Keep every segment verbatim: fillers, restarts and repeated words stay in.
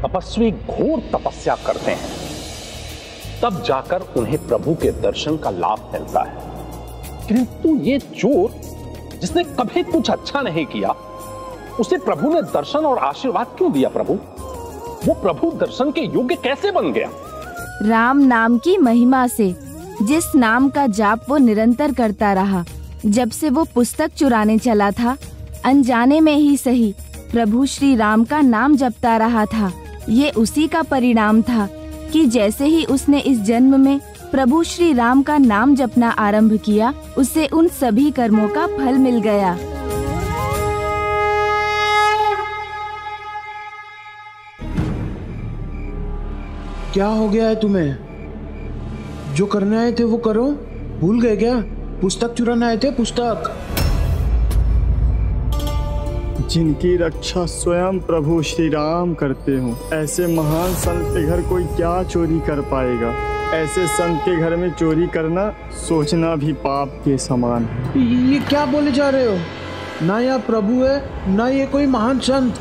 तपस्वी घोर तपस्या करते हैं, तब जाकर उन्हें प्रभु के दर्शन का लाभ मिलता है। किंतु ये चोर जिसने कभी कुछ अच्छा नहीं किया, उसे प्रभु ने दर्शन और आशीर्वाद क्यों दिया? प्रभु वो प्रभु दर्शन के योग्य कैसे बन गया? राम नाम की महिमा से, जिस नाम का जाप वो निरंतर करता रहा। जब से वो पुस्तक चुराने चला था, अनजाने में ही सही प्रभु श्री राम का नाम जपता रहा था। ये उसी का परिणाम था कि जैसे ही उसने इस जन्म में प्रभु श्री राम का नाम जपना आरंभ किया, उसे उन सभी कर्मों का फल मिल गया। क्या हो गया है तुम्हें? जो करने आए थे वो करो। भूल गए क्या? पुस्तक चुराने आए थे, पुस्तक। जिनकी रक्षा स्वयं प्रभु श्री राम करते हो, ऐसे महान संत के घर कोई क्या चोरी कर पाएगा? ऐसे संत के घर में चोरी करना सोचना भी पाप के समान है। ये क्या बोले जा रहे हो? ना यह प्रभु है, ना ये कोई महान संत।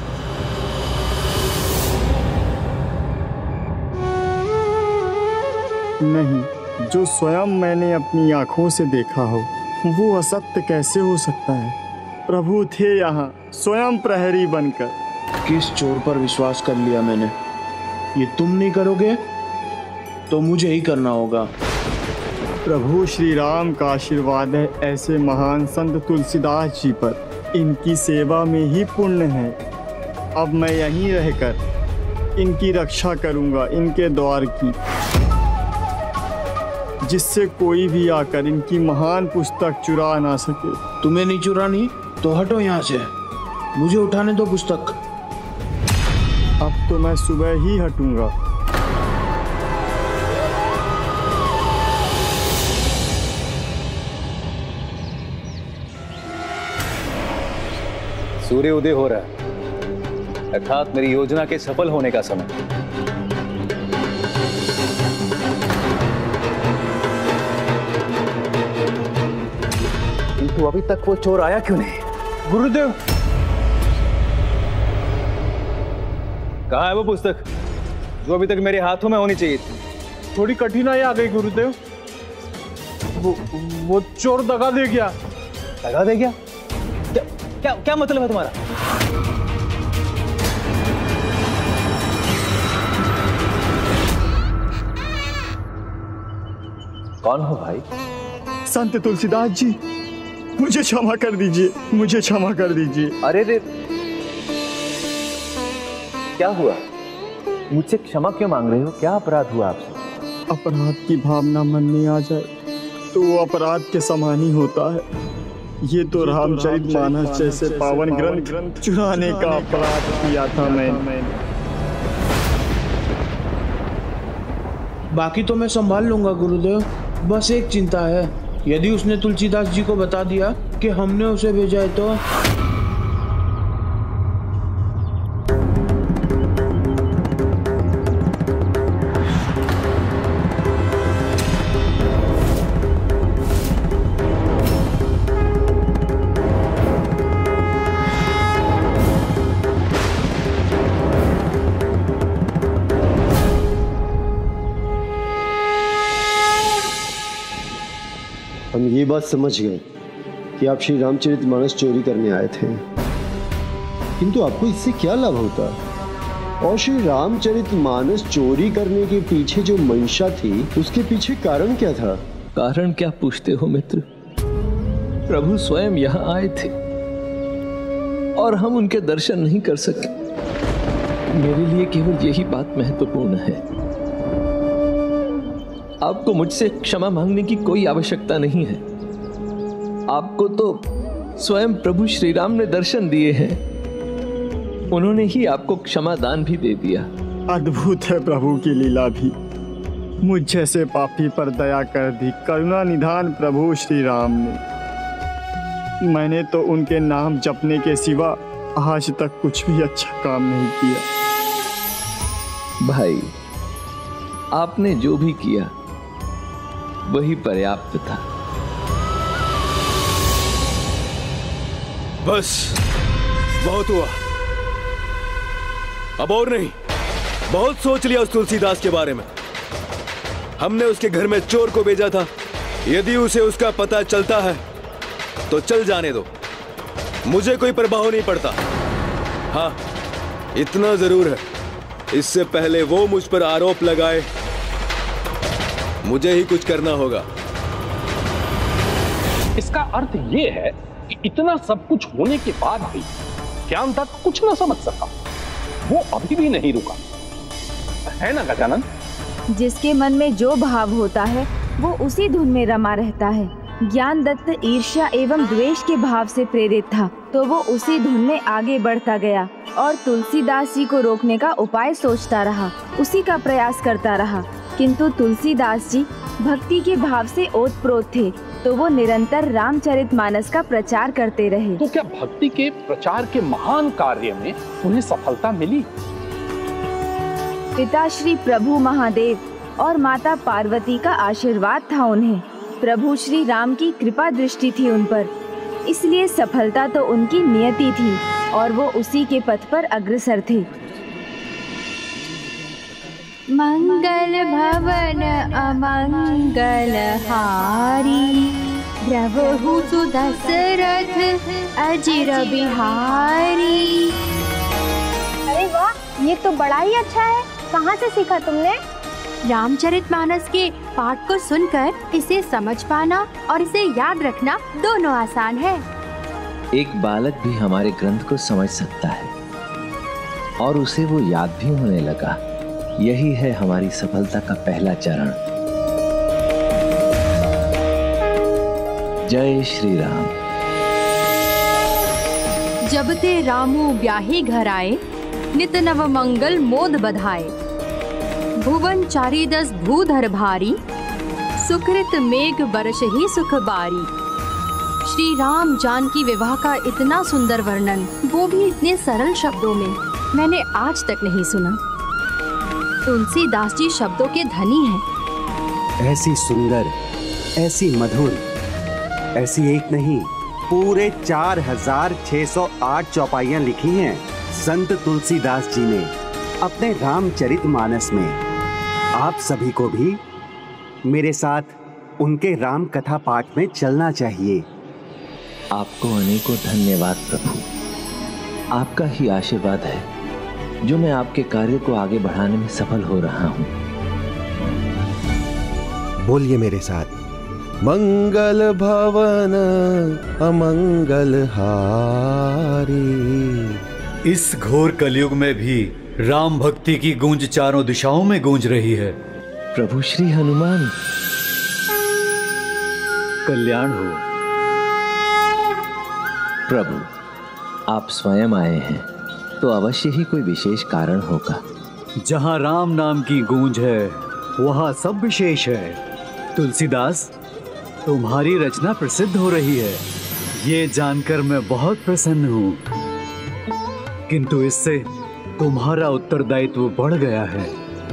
नहीं, जो स्वयं मैंने अपनी आंखों से देखा हो, वो असत्य कैसे हो सकता है? प्रभु थे यहाँ स्वयं प्रहरी बनकर। किस चोर पर विश्वास कर लिया मैंने? ये तुम नहीं करोगे तो मुझे ही करना होगा। प्रभु श्री राम का आशीर्वाद है ऐसे महान संत तुलसीदास जी पर। इनकी सेवा में ही पुण्य है। अब मैं यहीं रहकर इनकी रक्षा करूंगा, इनके द्वार की, जिससे कोई भी आकर इनकी महान पुस्तक चुरा ना सके। तुम्हें नहीं चुरानी तो हटो यहाँ से, मुझे उठाने दो पुस्तक। अब तो मैं सुबह ही हटूंगा। सूर्य उदय हो रहा है, अर्थात मेरी योजना के सफल होने का समय। किंतु अभी तक वो चोर आया क्यों नहीं? गुरुदेव, कहाँ है वो पुस्तक जो अभी तक मेरे हाथों में होनी चाहिए थी? थोड़ी कठिनाई आ गई गुरुदेव। वो वो चोर दगा दे गया। दगा दे गया? क्या क्या क्या मतलब है तुम्हारा? कौन हो भाई? संत तुलसीदास जी, मुझे क्षमा कर दीजिए, मुझे क्षमा कर दीजिए। अरे रे, क्या हुआ? मुझसे क्षमा क्यों मांग रहे हो? क्या अपराध हुआ आपसे? अपराध की भावना मन में आ जाए तो वो अपराध के समान ही होता है। ये तो रामचरितमानस जैसे पावन ग्रंथ चुराने का अपराध किया था मैंने। बाकी तो मैं संभाल लूंगा गुरुदेव। बस एक चिंता है, यदि उसने तुलसीदास जी को बता दिया कि हमने उसे भेजा है तो। हम ये बात समझ गए कि आप श्री रामचरितमानस चोरी करने आए थे, किंतु आपको इससे क्या लाभ होता? और श्री रामचरितमानस चोरी करने के पीछे जो मंशा थी, उसके पीछे कारण क्या था? कारण क्या पूछते हो मित्र? प्रभु स्वयं यहाँ आए थे और हम उनके दर्शन नहीं कर सके। मेरे लिए केवल यही बात महत्वपूर्ण है। आपको मुझसे क्षमा मांगने की कोई आवश्यकता नहीं है। आपको तो स्वयं प्रभु श्री राम ने दर्शन दिए हैं, उन्होंने ही आपको क्षमा दान भी दे दिया। अद्भुत है प्रभु की लीला भी। मुझ जैसे पापी पर दया कर दी करुणा निधान प्रभु श्री राम ने। मैंने तो उनके नाम जपने के सिवा आज तक कुछ भी अच्छा काम नहीं किया। भाई, आपने जो भी किया वही पर्याप्त था। बस बहुत हुआ, अब और नहीं। बहुत सोच लिया उस तुलसीदास के बारे में। हमने उसके घर में चोर को भेजा था। यदि उसे उसका पता चलता है तो चल जाने दो, मुझे कोई प्रभाव नहीं पड़ता। हाँ, इतना जरूर है, इससे पहले वो मुझ पर आरोप लगाए मुझे ही कुछ करना होगा। इसका अर्थ ये है कि इतना सब कुछ होने के बाद भी ज्ञान तक कुछ ना समझ सका, वो अभी भी नहीं रुका, है ना गजानन? जिसके मन में जो भाव होता है वो उसी धुन में रमा रहता है। ज्ञान दत्त ईर्ष्या एवं द्वेष के भाव से प्रेरित था, तो वो उसी धुन में आगे बढ़ता गया और तुलसीदास जी को रोकने का उपाय सोचता रहा, उसी का प्रयास करता रहा। किंतु तुलसीदास जी भक्ति के भाव से ओतप्रोत थे, तो वो निरंतर रामचरितमानस का प्रचार करते रहे। तो क्या भक्ति के प्रचार के महान कार्य में उन्हें सफलता मिली? पिता श्री प्रभु महादेव और माता पार्वती का आशीर्वाद था उन्हें। प्रभु श्री राम की कृपा दृष्टि थी उन पर, इसलिए सफलता तो उनकी नियति थी और वो उसी के पथ पर अग्रसर थे। मंगल भवन अमंगल हारी, द्रवहु सुदशरथ अजिर बिहारी। अरे वाह, ये तो बड़ा ही अच्छा है। कहाँ से सीखा तुमने? रामचरितमानस के पाठ को सुनकर इसे समझ पाना और इसे याद रखना दोनों आसान है। एक बालक भी हमारे ग्रंथ को समझ सकता है और उसे वो याद भी होने लगा। यही है हमारी सफलता का पहला चरण। जय श्री राम। जब ते रामू ब्याही घर आए, नित नव मंगल मोद बधाए। भुवन चारी दस भूधर भारी, सुकृत मेघ बरस ही सुख बारी। श्री राम जानकी विवाह का इतना सुंदर वर्णन, वो भी इतने सरल शब्दों में, मैंने आज तक नहीं सुना। तुलसीदास जी शब्दों के धनी हैं। ऐसी सुंदर, ऐसी मधुर, ऐसी एक नहीं, पूरे चार हजार छह सौ आठ चौपाइयाँ लिखी हैं संत तुलसीदास जी ने अपने रामचरितमानस में। आप सभी को भी मेरे साथ उनके राम कथा पाठ में चलना चाहिए। आपको अनेकों धन्यवाद प्रभु। आपका ही आशीर्वाद है जो मैं आपके कार्य को आगे बढ़ाने में सफल हो रहा हूँ। बोलिए मेरे साथ, मंगल भवन अमंगल हारी। इस घोर कलयुग में भी राम भक्ति की गूंज चारों दिशाओं में गूंज रही है। प्रभु श्री हनुमान कल्याण हो। प्रभु, आप स्वयं आए हैं तो अवश्य ही कोई विशेष कारण होगा। जहाँ राम नाम की गूंज है वहाँ सब विशेष है। तुलसीदास, तुम्हारी रचना प्रसिद्ध हो रही है, ये जानकर मैं बहुत प्रसन्न हूँ। किंतु इससे तुम्हारा उत्तरदायित्व बढ़ गया है।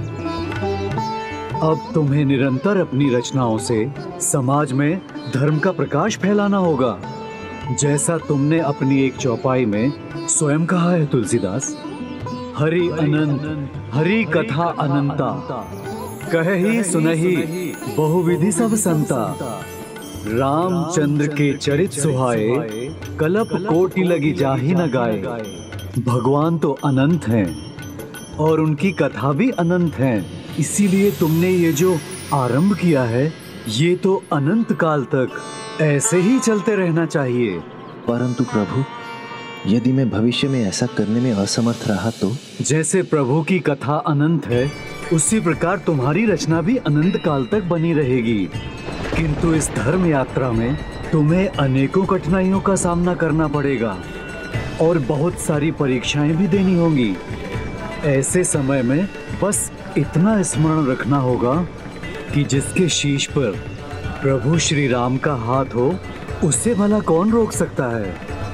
अब तुम्हें निरंतर अपनी रचनाओं से समाज में धर्म का प्रकाश फैलाना होगा, जैसा तुमने अपनी एक चौपाई में स्वयं कहा है तुलसीदास। हरि अनंत, हरि कथा अनंता, कहे सुनहि बहुविधि सब संता। रामचंद्र के चरित सुहाए, कलप कोटि लगी जाहि न गाए। भगवान तो अनंत हैं और उनकी कथा भी अनंत है, इसीलिए तुमने ये जो आरंभ किया है ये तो अनंत काल तक ऐसे ही चलते रहना चाहिए। परंतु प्रभु, यदि मैं भविष्य में ऐसा करने में असमर्थ रहा तो? जैसे प्रभु की कथा अनंत है, उसी प्रकार तुम्हारी रचना भी अनंत काल तक बनी रहेगी। किंतु इस धर्म यात्रा में तुम्हें अनेकों कठिनाइयों का सामना करना पड़ेगा और बहुत सारी परीक्षाएं भी देनी होंगी। ऐसे समय में बस इतना स्मरण रखना होगा कि जिसके शीश पर प्रभु श्री राम का हाथ हो, उससे भला कौन रोक सकता है।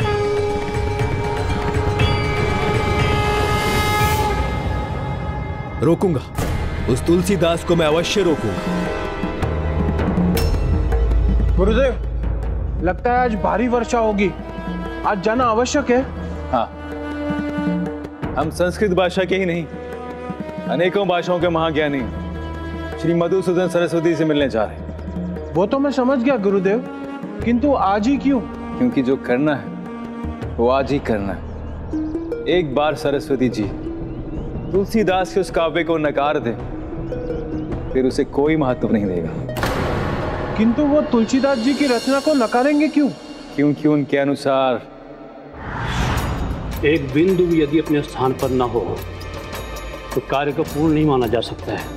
रोकूंगा, उस तुलसीदास को मैं अवश्य रोकूंगा। गुरुदेव, लगता है आज भारी वर्षा होगी, आज जाना आवश्यक है। हाँ, हम संस्कृत भाषा के ही नहीं, अनेकों भाषाओं के महाज्ञानी श्री मधुसूदन सरस्वती से मिलने जा रहे हैं। वो तो मैं समझ गया गुरुदेव, किंतु आज ही क्यों? क्योंकि जो करना है वो आज ही करना है। एक बार सरस्वती जी तुलसीदास के उस काव्य को नकार दे, फिर उसे कोई महत्व नहीं देगा। किंतु वो तुलसीदास जी की रचना को नकारेंगे क्यों? क्योंकि उनके अनुसार एक बिंदु भी यदि अपने स्थान पर न हो तो कार्य को पूर्ण नहीं माना जा सकता है।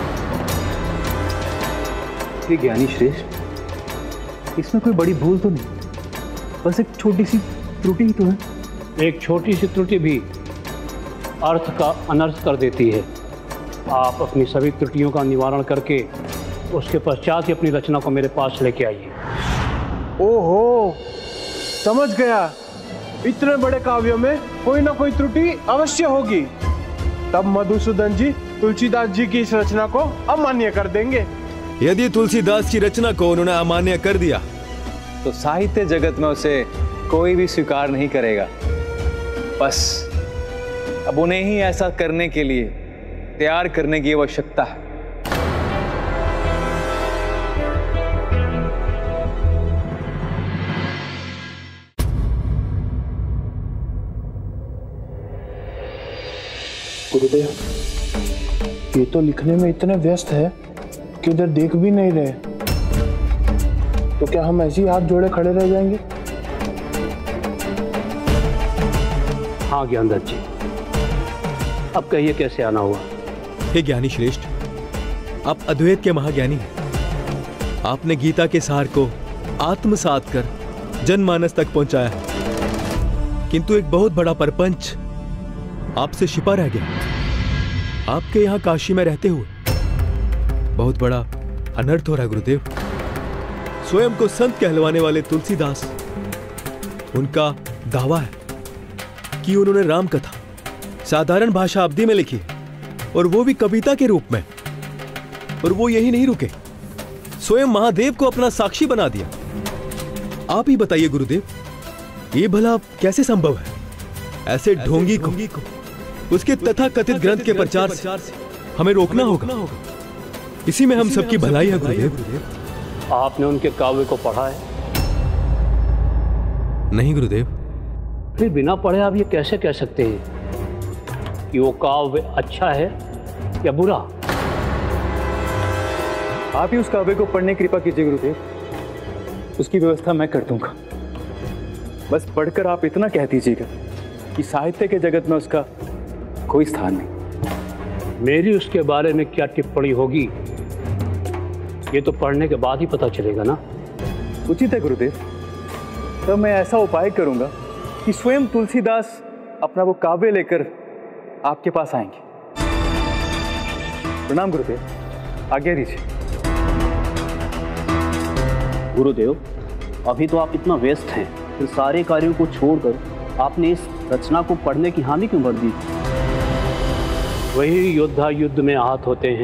ये ज्ञानी श्रेष्ठ, इसमें कोई बड़ी भूल तो नहीं, बस एक छोटी सी त्रुटि ही तो है। एक छोटी सी त्रुटि भी अर्थ का अनर्थ कर देती है। आप अपनी सभी त्रुटियों का निवारण करके उसके पश्चात ही अपनी रचना को मेरे पास लेके आइए। ओहो, समझ गया। इतने बड़े काव्यों में कोई ना कोई त्रुटि अवश्य होगी। तब मधुसूदन जी तुलसीदास जी की इस रचना को अमान्य कर देंगे। यदि तुलसीदास की रचना को उन्होंने अमान्य कर दिया तो साहित्य जगत में उसे कोई भी स्वीकार नहीं करेगा। बस अब उन्हें ही ऐसा करने के लिए तैयार करने की आवश्यकता है। गुरुदेव, ये तो लिखने में इतने व्यस्त है कि इधर देख भी नहीं रहे, तो क्या हम ऐसे ही हाथ जोड़े खड़े रह जाएंगे? हाँ ज्ञानदत्त जी, अब कहिए कैसे आना हुआ? हे ज्ञानी श्रेष्ठ, आप अद्वैत के महाज्ञानी हैं। आपने गीता के सार को आत्मसात कर जनमानस तक पहुंचाया, किंतु एक बहुत बड़ा परपंच आपसे छिपा रह गया। आपके यहां काशी में रहते हुए बहुत बड़ा अनर्थ हो रहा है गुरुदेव। स्वयं को संत कहलवाने वाले तुलसीदास, उनका दावा है कि उन्होंने राम कथा साधारण भाषा अवधि में लिखी, और वो भी कविता के रूप में। और वो यही नहीं रुके, स्वयं महादेव को अपना साक्षी बना दिया। आप ही बताइए गुरुदेव, ये भला कैसे संभव है? ऐसे ढोंगी को उसके तथा कथित ग्रंथ के प्रचार से हमें रोकना होगा। इसी में हम सबकी भलाई है गुरुदेव। आपने उनके काव्य को पढ़ा है? नहीं गुरुदेव। फिर बिना पढ़े आप ये कैसे कह सकते हैं कि वो काव्य अच्छा है या बुरा? आप ही उस काव्य को पढ़ने की कृपा कीजिए गुरुदेव, उसकी व्यवस्था मैं कर दूंगा। बस पढ़कर आप इतना कह दीजिएगा कि साहित्य के जगत में उसका कोई स्थान नहीं। मेरी उसके बारे में क्या टिप्पणी होगी ये तो पढ़ने के बाद ही पता चलेगा ना। उचित है गुरुदेव, तब मैं ऐसा उपाय करूंगा कि स्वयं तुलसीदास अपना वो काव्य लेकर आपके पास आएंगे। प्रणाम गुरुदेव, आज्ञा दीजिए। गुरुदेव, अभी तो आप इतना व्यस्त हैं, फिर सारे कार्यों को छोड़कर आपने इस रचना को पढ़ने की हामी क्यों भर दी? वही योद्धा युद्ध में आहत होते हैं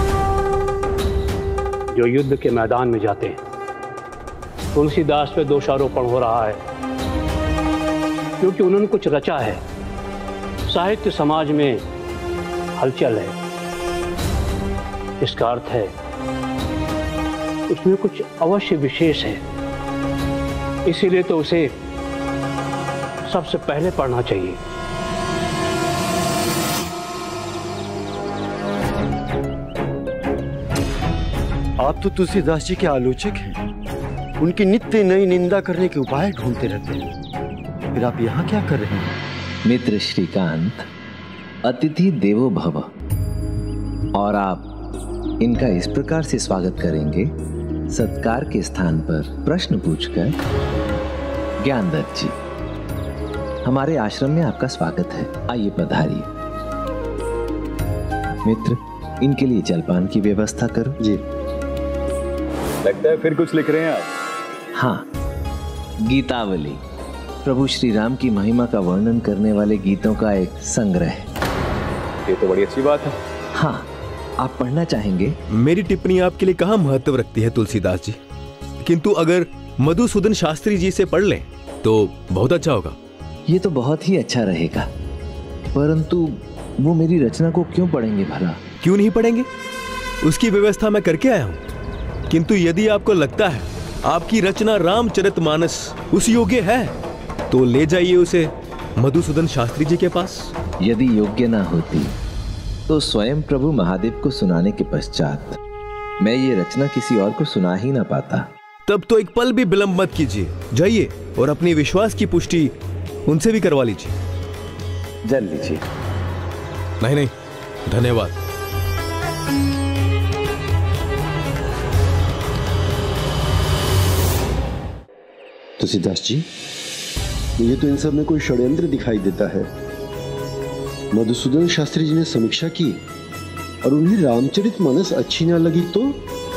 जो युद्ध के मैदान में जाते हैं। तुलसीदास पे दोषारोपण हो रहा है क्योंकि उन्होंने कुछ रचा है। साहित्य समाज में हलचल है, इसका अर्थ है उसमें कुछ अवश्य विशेष है। इसीलिए तो उसे सबसे पहले पढ़ना चाहिए। आप तो तुलसीदास जी के आलोचक हैं, उनकी नित्य नई निंदा करने के उपाय ढूंढते रहते हैं, फिर आप यहाँ क्या कर रहे हैं? मित्र श्रीकांत, अतिथि देवो भव, और आप इनका इस प्रकार से स्वागत करेंगे सत्कार के स्थान पर प्रश्न पूछकर। ज्ञानदत्त जी, हमारे आश्रम में आपका स्वागत है, आइए पधारिए। मित्र, इनके लिए जलपान की व्यवस्था करो। जी। लगता है फिर कुछ लिख रहे हैं आप। हाँ, गीतावली, प्रभु श्री राम की महिमा का वर्णन करने वाले गीतों का एक संग्रह है। ये तो बड़ी अच्छी बात है। हाँ, आप पढ़ना चाहेंगे? मेरी टिप्पणी आपके लिए कहाँ महत्व रखती है तुलसीदास जी, किंतु अगर मधुसूदन शास्त्री जी से पढ़ लें तो बहुत अच्छा होगा। ये तो बहुत ही अच्छा रहेगा, परंतु वो मेरी रचना को क्यों पढ़ेंगे भला? क्यों नहीं पढ़ेंगे? उसकी व्यवस्था मैं करके आया हूं। किंतु यदि आपको लगता है आपकी रचना रामचरितमानस उस योग्य है, तो ले जाइए उसे मधुसूदन शास्त्री जी के पास। यदि योग्य ना होती तो स्वयं प्रभु महादेव को सुनाने के पश्चात मैं ये रचना किसी और को सुना ही ना पाता। तब तो एक पल भी विलंब मत कीजिए, जाइए और अपनी विश्वास की पुष्टि उनसे भी करवा लीजिए। जल लीजिए। नहीं नहीं, धन्यवाद। तुलसीदास जी, मुझे तो इन सब में कोई षड्यंत्र दिखाई देता है। मधुसूदन शास्त्री जी ने समीक्षा की और उन्हें रामचरितमानस अच्छी ना लगी तो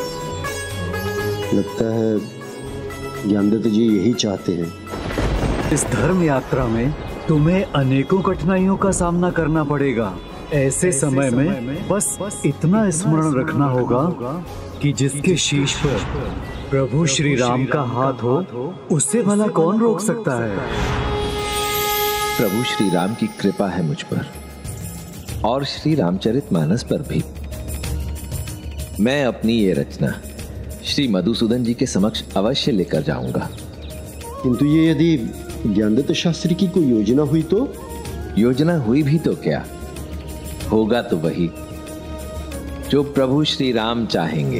लगता है ज्ञानदत्त जी यही चाहते हैं। इस धर्म यात्रा में तुम्हें अनेकों कठिनाइयों का सामना करना पड़ेगा। ऐसे समय में बस इतना स्मरण रखना होगा कि जिसके शीश पर प्रभु श्री राम का हाथ हो, उससे भला कौन रोक सकता है। प्रभु श्री राम की कृपा है मुझ पर और श्री रामचरितमानस पर भी। मैं अपनी ये रचना श्री मधुसूदन जी के समक्ष अवश्य लेकर जाऊंगा। किंतु ये यदि ज्ञानदत्त शास्त्री की कोई योजना हुई तो? योजना हुई भी तो क्या, होगा तो वही जो प्रभु श्री राम चाहेंगे।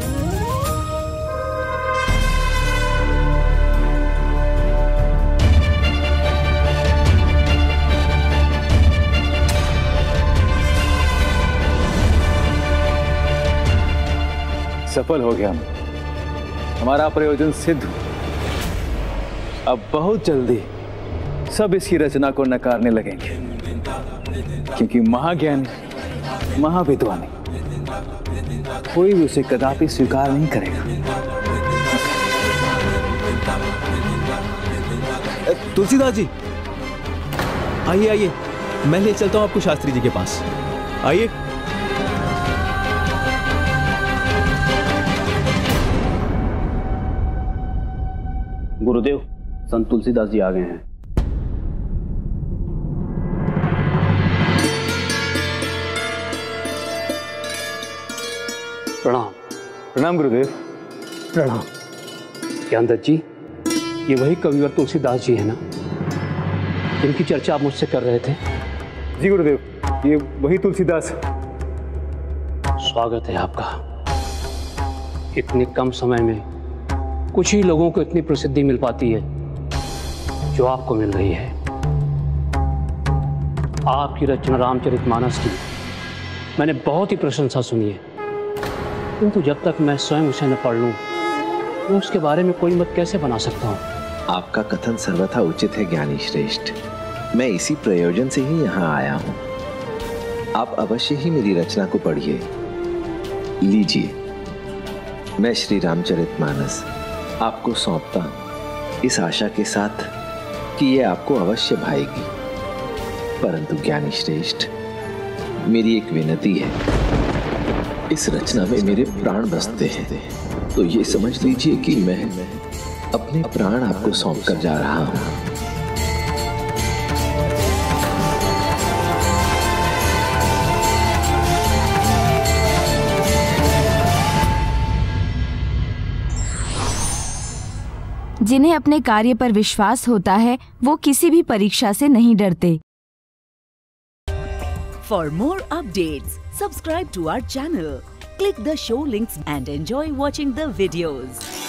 सफल हो गया, हमारा प्रयोजन सिद्ध। अब बहुत जल्दी सब इसकी रचना को नकारने लगेंगे, क्योंकि महाज्ञानी महाविद्वानी कोई भी उसे कदापि स्वीकार नहीं करेगा। तुलसीदास जी, आइए आइए, मैं ले चलता हूं आपको शास्त्री जी के पास। आइए। गुरुदेव, संत तुलसीदास जी आ गए हैं। प्रणाम। प्रणाम गुरुदेव। प्रणाम। ज्ञानदत्त जी, ये वही कविवर तुलसीदास जी है ना, जिनकी चर्चा आप मुझसे कर रहे थे? जी गुरुदेव, ये वही तुलसीदास। स्वागत है आपका। इतने कम समय में कुछ ही लोगों को इतनी प्रसिद्धि मिल पाती है जो आपको मिल रही है। आपकी रचना रामचरितमानस की मैंने बहुत ही प्रशंसा सुनी है, किंतु जब तक मैं स्वयं उसे न पढ़ लूं, मैं उसके बारे में कोई मत कैसे बना सकता हूं? आपका कथन सर्वथा उचित है ज्ञानी श्रेष्ठ। मैं इसी प्रयोजन से ही यहाँ आया हूँ। आप अवश्य ही मेरी रचना को पढ़िए। लीजिए, मैं श्री रामचरितमानस आपको सौंपता हूं, इस आशा के साथ कि यह आपको अवश्य भाएगी। परंतु ज्ञानी श्रेष्ठ, मेरी एक विनती है। इस रचना में मेरे प्राण बसते हैं, तो ये समझ लीजिए कि मैं अपने प्राण आपको सौंप कर जा रहा हूं। जिन्हें अपने कार्य पर विश्वास होता है, वो किसी भी परीक्षा से नहीं डरते। For more updates, subscribe to our channel, click the show links and enjoy watching the videos.